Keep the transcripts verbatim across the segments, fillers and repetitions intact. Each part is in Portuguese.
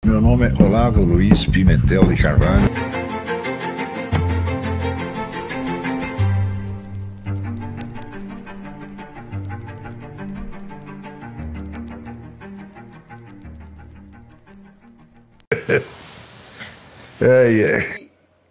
Meu nome é Olavo Luiz Pimentel de Carvalho. Ai, ai.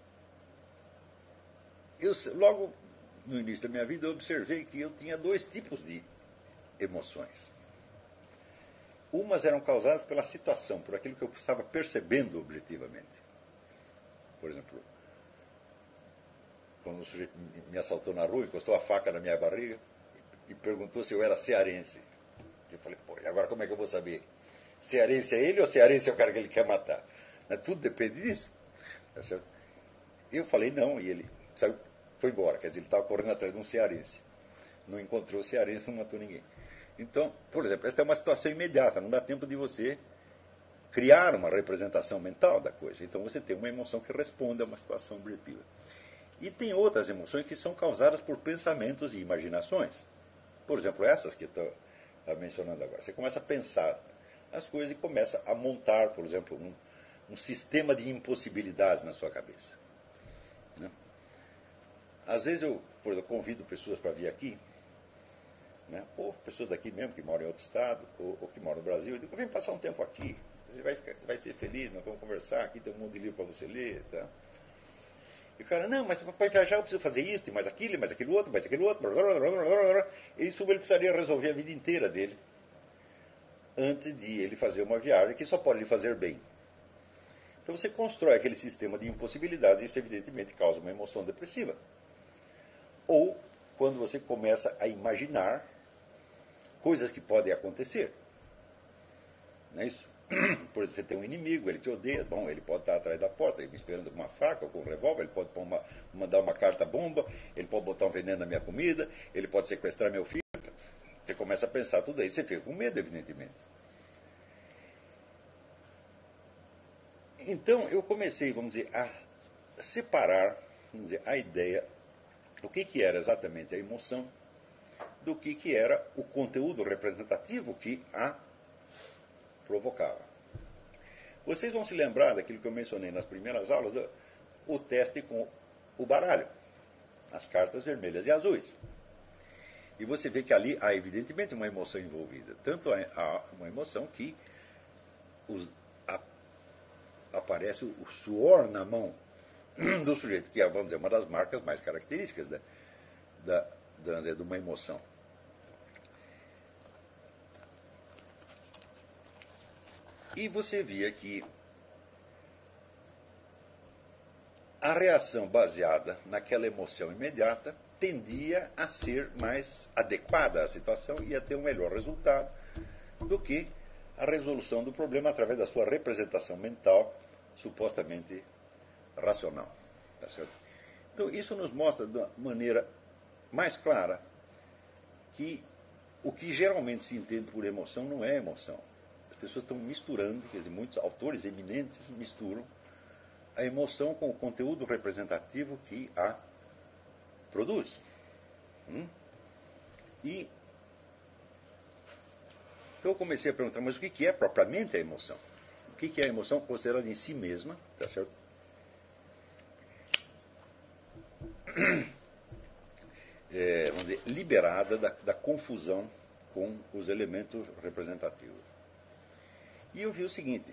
Eu, logo no início da minha vida, eu observei que eu tinha dois tipos de emoções. Umas eram causadas pela situação, por aquilo que eu estava percebendo objetivamente. Por exemplo, quando o sujeito me assaltou na rua, encostou a faca na minha barriga e perguntou se eu era cearense. Eu falei, pô, e agora como é que eu vou saber? Cearense é ele ou cearense é o cara que ele quer matar? Mas tudo depende disso. Tá certo? Eu falei não, e ele saiu, foi embora. Quer dizer, ele estava correndo atrás de um cearense. Não encontrou o cearense, não matou ninguém. Então, por exemplo, esta é uma situação imediata, não dá tempo de você criar uma representação mental da coisa. Então você tem uma emoção que responde a uma situação objetiva. E tem outras emoções que são causadas por pensamentos e imaginações. Por exemplo, essas que eu estou mencionando agora. Você começa a pensar as coisas e começa a montar, por exemplo, um, um sistema de impossibilidades na sua cabeça. Né? Às vezes eu, por exemplo, convido pessoas para vir aqui, né? Ou pessoas daqui mesmo que moram em outro estado, ou, ou que moram no Brasil, eu digo, vem passar um tempo aqui, você vai, ficar, vai ser feliz, nós vamos conversar, aqui tem um monte de livro para você ler. Tá? E o cara, não, mas para viajar eu preciso fazer isso, e mais aquilo, e mais aquilo outro, mais aquilo outro. Blá, blá, blá, blá, blá. Isso ele precisaria resolver a vida inteira dele, antes de ele fazer uma viagem que só pode lhe fazer bem. Então você constrói aquele sistema de impossibilidades, e isso evidentemente causa uma emoção depressiva. Ou quando você começa a imaginar coisas que podem acontecer. Não é isso? Por exemplo, você tem um inimigo, ele te odeia, bom, ele pode estar atrás da porta, ele me esperando com uma faca ou com um revólver, ele pode uma, mandar uma carta-bomba, ele pode botar um veneno na minha comida, ele pode sequestrar meu filho. Você começa a pensar tudo isso, você fica com medo, evidentemente. Então, eu comecei, vamos dizer, a separar, vamos dizer, a ideia, o que, que era exatamente a emoção, do que, que era o conteúdo representativo que a provocava. Vocês vão se lembrar daquilo que eu mencionei nas primeiras aulas, do, o teste com o baralho, as cartas vermelhas e azuis. E você vê que ali há evidentemente uma emoção envolvida. Tanto há uma emoção que os, a, aparece o suor na mão do sujeito, que é, vamos dizer, uma das marcas mais características da, da, da, de uma emoção. E você via que a reação baseada naquela emoção imediata tendia a ser mais adequada à situação e a ter um melhor resultado do que a resolução do problema através da sua representação mental supostamente racional. Tá certo? Então isso nos mostra de uma maneira mais clara que o que geralmente se entende por emoção não é emoção. As pessoas estão misturando, quer dizer, muitos autores eminentes misturam a emoção com o conteúdo representativo que a produz. Hum? E então eu comecei a perguntar, mas o que é propriamente a emoção? O que é a emoção considerada em si mesma, tá certo? É, vamos dizer, liberada da, da confusão com os elementos representativos. E eu vi o seguinte,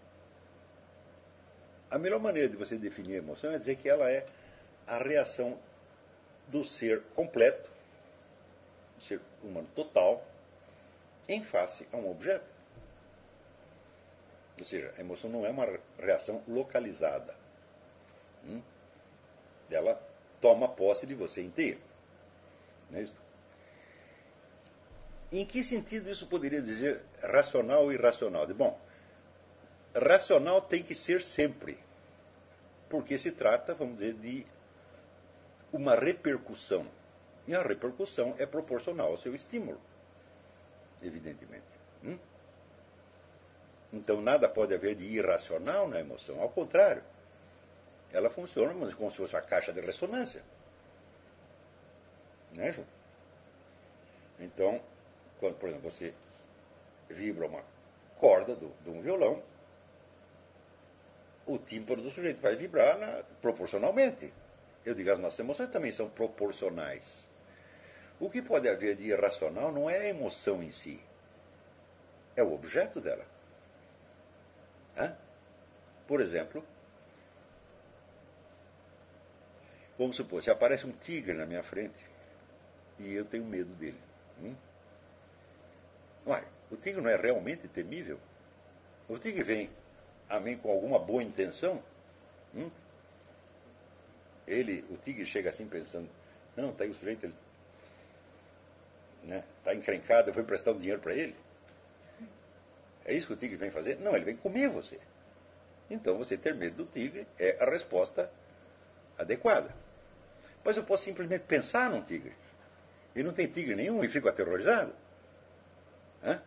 a melhor maneira de você definir a emoção é dizer que ela é a reação do ser completo, do ser humano total, em face a um objeto. Ou seja, a emoção não é uma reação localizada. Hum? Ela toma posse de você inteiro. Não é isso? Em que sentido isso poderia dizer racional ou irracional? Bom, racional tem que ser sempre, porque se trata, vamos dizer, de uma repercussão. E a repercussão é proporcional ao seu estímulo, evidentemente. Hum? Então nada pode haver de irracional na emoção, ao contrário. Ela funciona como se fosse uma caixa de ressonância. Não é, João? Então, quando, por exemplo, você vibra uma corda do, de um violão, o tímpano do sujeito vai vibrar na, proporcionalmente. Eu digo, as nossas emoções também são proporcionais. O que pode haver de irracional não é a emoção em si, é o objeto dela. Hã? Por exemplo, vamos supor, se aparece um tigre na minha frente e eu tenho medo dele. Hum? Ué, o tigre não é realmente temível? O tigre vem a mim com alguma boa intenção? Hum? Ele, o tigre chega assim pensando, não, está aí o sujeito, ele está, né, encrencado, eu vou emprestar um dinheiro para ele? É isso que o tigre vem fazer? Não, ele vem comer você. Então você ter medo do tigre é a resposta adequada. Mas eu posso simplesmente pensar num tigre. E não tem tigre nenhum e fico aterrorizado. Hã?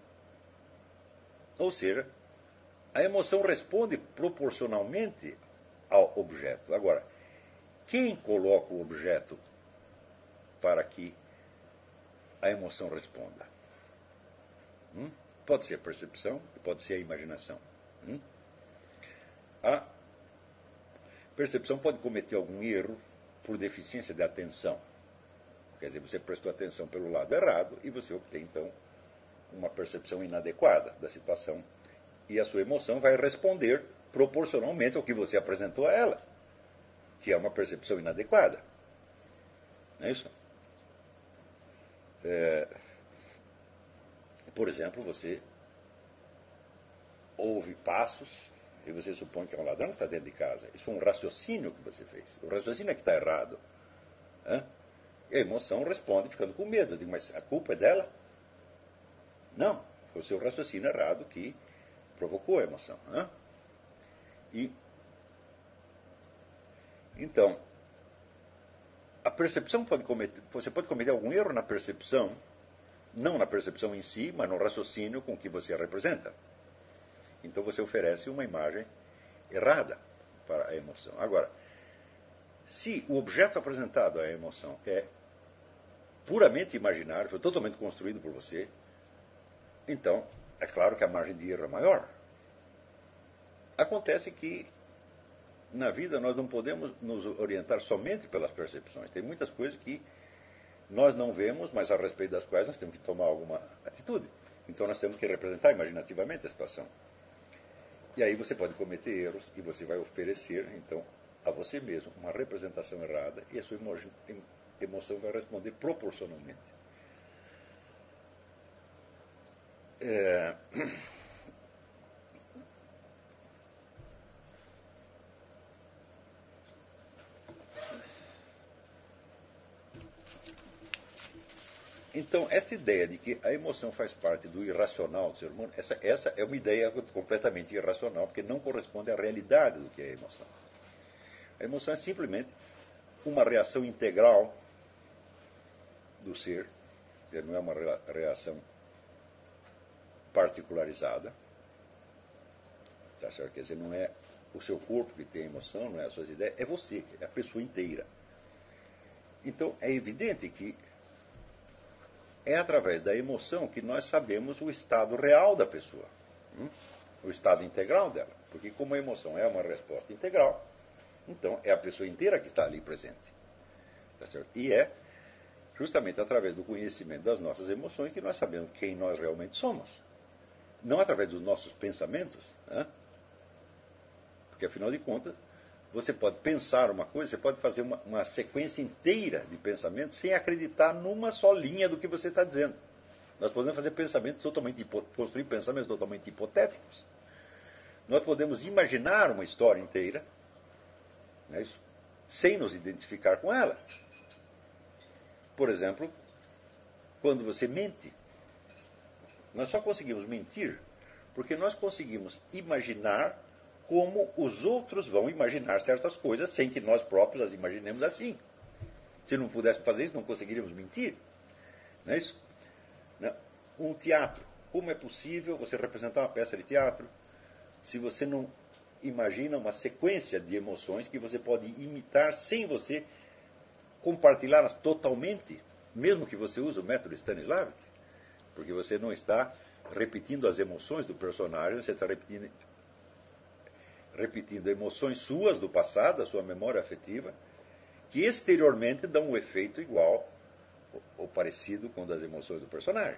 Ou seja, a emoção responde proporcionalmente ao objeto. Agora, quem coloca o objeto para que a emoção responda? Hum? Pode ser a percepção e pode ser a imaginação. Hum? A percepção pode cometer algum erro por deficiência de atenção. Quer dizer, você prestou atenção pelo lado errado e você obtém, então, uma percepção inadequada da situação. E a sua emoção vai responder proporcionalmente ao que você apresentou a ela, que é uma percepção inadequada. Não é isso? É... Por exemplo, você ouve passos e você supõe que é um ladrão que está dentro de casa. Isso foi um raciocínio que você fez. O raciocínio é que está errado. Hã? E a emoção responde ficando com medo. Eu digo, mas a culpa é dela? Não. Foi o seu raciocínio errado que provocou a emoção. Hã? E, então, a percepção pode cometer... Você pode cometer algum erro na percepção, não na percepção em si, mas no raciocínio com que você a representa. Então você oferece uma imagem errada para a emoção. Agora, se o objeto apresentado à emoção é puramente imaginário, foi totalmente construído por você, então é claro que a margem de erro é maior. Acontece que na vida nós não podemos nos orientar somente pelas percepções. Tem muitas coisas que nós não vemos, mas a respeito das quais nós temos que tomar alguma atitude. Então nós temos que representar imaginativamente a situação. E aí você pode cometer erros e você vai oferecer, então, a você mesmo uma representação errada e a sua emoção vai responder proporcionalmente. É... Então, esta ideia de que a emoção faz parte do irracional do ser humano, essa, essa é uma ideia completamente irracional, porque não corresponde à realidade do que é a emoção. A emoção é simplesmente uma reação integral do ser, não é uma reação particularizada, tá certo? Quer dizer, não é o seu corpo que tem a emoção, não é as suas ideias, é você, é a pessoa inteira. Então, é evidente que é através da emoção que nós sabemos o estado real da pessoa, hum? o estado integral dela. Porque como a emoção é uma resposta integral, então é a pessoa inteira que está ali presente. Tá certo? E é justamente através do conhecimento das nossas emoções que nós sabemos quem nós realmente somos. Não através dos nossos pensamentos. Né? Porque afinal de contas, você pode pensar uma coisa, você pode fazer uma, uma sequência inteira de pensamentos sem acreditar numa só linha do que você está dizendo. Nós podemos fazer pensamentos totalmente construir pensamentos totalmente hipotéticos. Nós podemos imaginar uma história inteira, não é isso? Sem nos identificar com ela. Por exemplo, quando você mente, nós só conseguimos mentir porque nós conseguimos imaginar como os outros vão imaginar certas coisas sem que nós próprios as imaginemos assim. Se não pudéssemos fazer isso, não conseguiríamos mentir. Não é isso? Um teatro. Como é possível você representar uma peça de teatro se você não imagina uma sequência de emoções que você pode imitar sem você compartilhá-las totalmente, mesmo que você use o método Stanislavski? Porque você não está repetindo as emoções do personagem, você está repetindo... repetindo emoções suas do passado, a sua memória afetiva, que exteriormente dão um efeito igual ou parecido com o das emoções do personagem.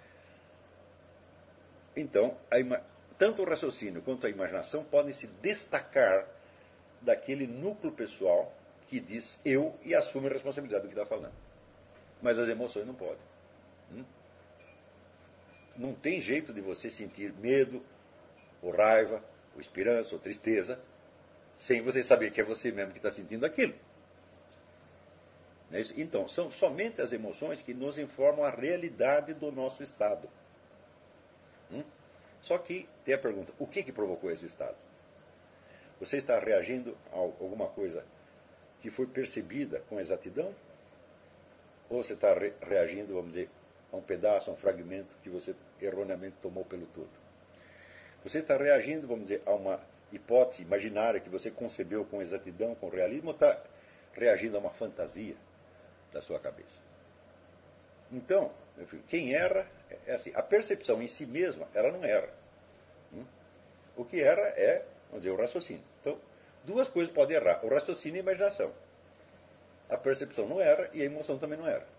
Então, a, tanto o raciocínio quanto a imaginação podem se destacar daquele núcleo pessoal que diz eu e assume a responsabilidade do que está falando. Mas as emoções não podem. Hum? Não tem jeito de você sentir medo, ou raiva, ou esperança, ou tristeza, sem você saber que é você mesmo que está sentindo aquilo. Então, são somente as emoções que nos informam a realidade do nosso estado. Hum? Só que tem a pergunta, o que, que provocou esse estado? Você está reagindo a alguma coisa que foi percebida com exatidão? Ou você está re reagindo, vamos dizer, a um pedaço, a um fragmento que você erroneamente tomou pelo todo? Você está reagindo, vamos dizer, a uma hipótese imaginária que você concebeu com exatidão, com realismo, ou está reagindo a uma fantasia da sua cabeça? Então, meu filho, quem erra é assim, a percepção em si mesma, ela não erra. Hum? O que erra é, vamos dizer, o raciocínio. Então, duas coisas podem errar, o raciocínio e a imaginação. A percepção não erra e a emoção também não erra.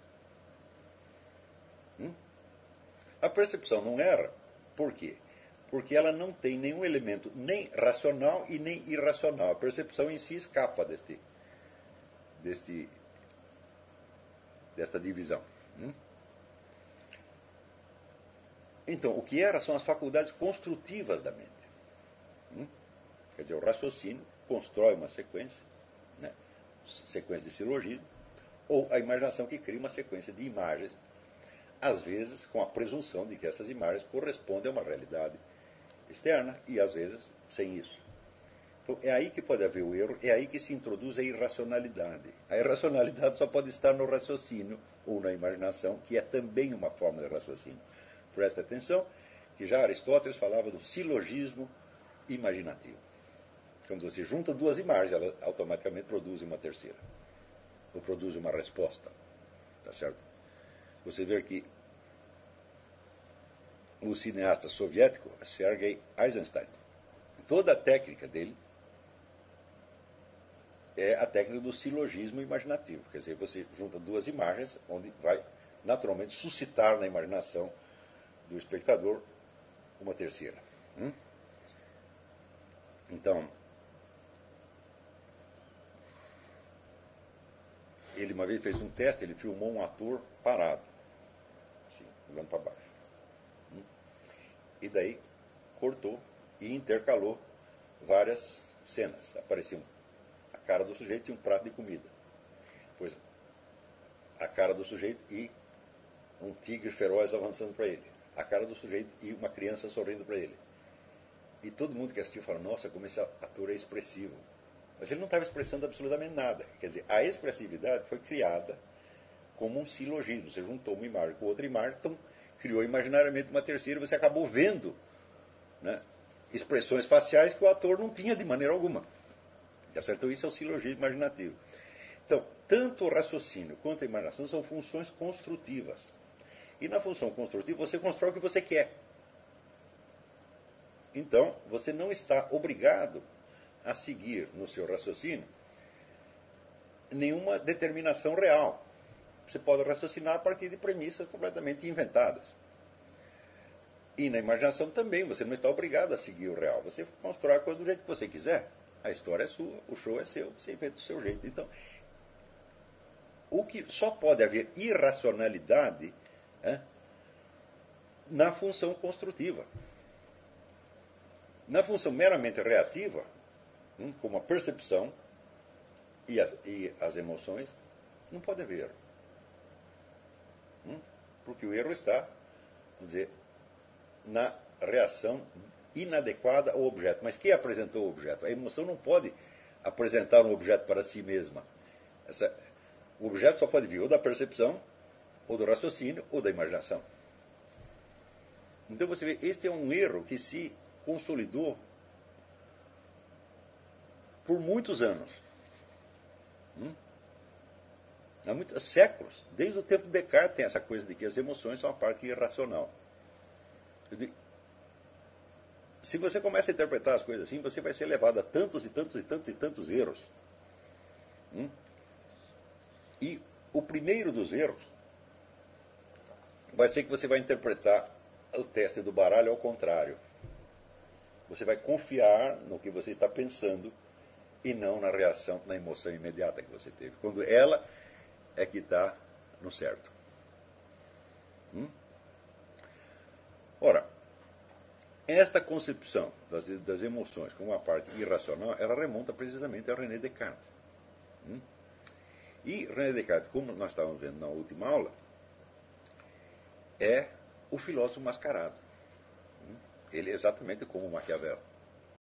Hum? A percepção não erra, por quê? Porque ela não tem nenhum elemento nem racional e nem irracional. A percepção em si escapa deste, deste, desta divisão. Hum? Então, o que erra são as faculdades construtivas da mente. Hum? Quer dizer, o raciocínio constrói uma sequência, né? Sequência de silogismo, ou a imaginação que cria uma sequência de imagens, às vezes com a presunção de que essas imagens correspondem a uma realidade externa, e às vezes sem isso. Então, é aí que pode haver o erro, é aí que se introduz a irracionalidade. A irracionalidade só pode estar no raciocínio ou na imaginação, que é também uma forma de raciocínio. Presta atenção que já Aristóteles falava do silogismo imaginativo. Quando você junta duas imagens, ela automaticamente produz uma terceira. Ou produz uma resposta. Tá certo? Você vê que o cineasta soviético, Sergei Eisenstein, toda a técnica dele é a técnica do silogismo imaginativo. Quer dizer, você junta duas imagens, onde vai naturalmente suscitar na imaginação do espectador uma terceira. Hum? Então, ele uma vez fez um teste, ele filmou um ator parado, assim, olhando para baixo. Hum? E daí cortou e intercalou várias cenas. Apareciam a cara do sujeito e um prato de comida. Pois a cara do sujeito e um tigre feroz avançando para ele. A cara do sujeito e uma criança sorrindo para ele. E todo mundo que assistiu fala, nossa, como esse ator é expressivo. Mas ele não estava expressando absolutamente nada. Quer dizer, a expressividade foi criada como um silogismo. Você juntou uma imagem com outra imagem, então criou imaginariamente uma terceira, você acabou vendo, né, expressões faciais que o ator não tinha de maneira alguma. Então isso é o silogismo imaginativo. Então, tanto o raciocínio quanto a imaginação são funções construtivas. E na função construtiva você constrói o que você quer. Então, você não está obrigado a seguir no seu raciocínio nenhuma determinação real. Você pode raciocinar a partir de premissas completamente inventadas. E na imaginação também, você não está obrigado a seguir o real. Você constrói a coisa do jeito que você quiser. A história é sua, o show é seu, você inventa do seu jeito. Então, o que só pode haver irracionalidade é, na função construtiva. Na função meramente reativa, hum, como a percepção e as, e as emoções, não pode haver erro. Hum, porque o erro está, vamos dizer, na reação inadequada ao objeto. Mas quem apresentou o objeto? A emoção não pode apresentar um objeto para si mesma. Essa, o objeto só pode vir ou da percepção, ou do raciocínio, ou da imaginação. Então você vê, este é um erro que se consolidou por muitos anos. Hum? Há muitos séculos. Desde o tempo de Descartes tem essa coisa de que as emoções são a parte irracional. se você começa a interpretar as coisas assim, você vai ser levado a tantos e tantos e tantos e tantos erros. Hum? E o primeiro dos erros vai ser que você vai interpretar o teste do baralho ao contrário. Você vai confiar no que você está pensando e não na reação, na emoção imediata que você teve. Quando ela é que está no certo. Hum? Ora, esta concepção das, das emoções como uma parte irracional, ela remonta precisamente a René Descartes. Hum? E René Descartes, como nós estávamos vendo na última aula, é o filósofo mascarado. Hum? Ele é exatamente como Maquiavel.